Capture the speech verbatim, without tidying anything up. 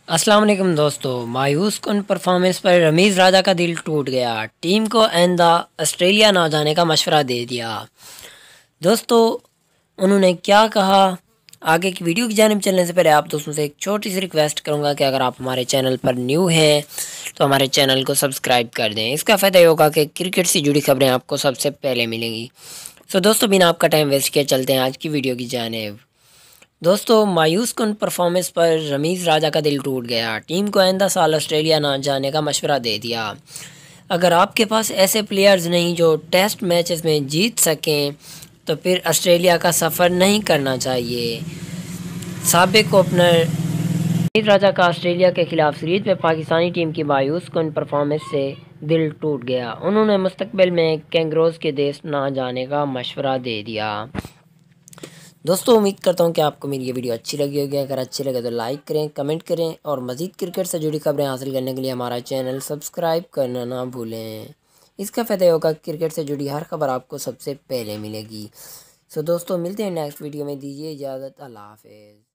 अस्सलाम वालेकुम दोस्तों। मायूस कुन परफॉर्मेंस पर रमीज़ राजा का दिल टूट गया। टीम को आइंदा ऑस्ट्रेलिया ना जाने का मशवरा दे दिया। दोस्तों उन्होंने क्या कहा, आगे की वीडियो की जानिब चलने से पहले आप दोस्तों से एक छोटी सी रिक्वेस्ट करूंगा कि अगर आप हमारे चैनल पर न्यू हैं तो हमारे चैनल को सब्सक्राइब कर दें। इसका फ़ायदा ये होगा कि क्रिकेट से जुड़ी खबरें आपको सबसे पहले मिलेंगी। सो दोस्तों बिना आपका टाइम वेस्ट किए चलते हैं आज की वीडियो की जानिब। दोस्तों मायूस कुन परफॉर्मेंस पर रमीज़ राजा का दिल टूट गया। टीम को आइंदा साल ऑस्ट्रेलिया ना जाने का मशवरा दे दिया। अगर आपके पास ऐसे प्लेयर्स नहीं जो टेस्ट मैचेस में जीत सकें तो फिर ऑस्ट्रेलिया का सफ़र नहीं करना चाहिए। साबिक ओपनर रमीज़ राजा का ऑस्ट्रेलिया के खिलाफ सीरीज में पाकिस्तानी टीम की मायूस कुन परफॉर्मेंस से दिल टूट गया। उन्होंने मुस्तकबिल में कैंगरोज के देश ना जाने का मशवरा दे दिया। दोस्तों उम्मीद करता हूँ कि आपको मेरी ये वीडियो अच्छी लगी होगी। अगर अच्छी लगे तो लाइक करें, कमेंट करें और मज़ीद क्रिकेट से जुड़ी खबरें हासिल करने के लिए हमारा चैनल सब्सक्राइब करना ना भूलें। इसका फ़ायदा होगा क्रिकेट से जुड़ी हर खबर आपको सबसे पहले मिलेगी। सो दोस्तों मिलते हैं नेक्स्ट वीडियो में। दीजिए इजाज़त। अल्लाह हाफ़िज़।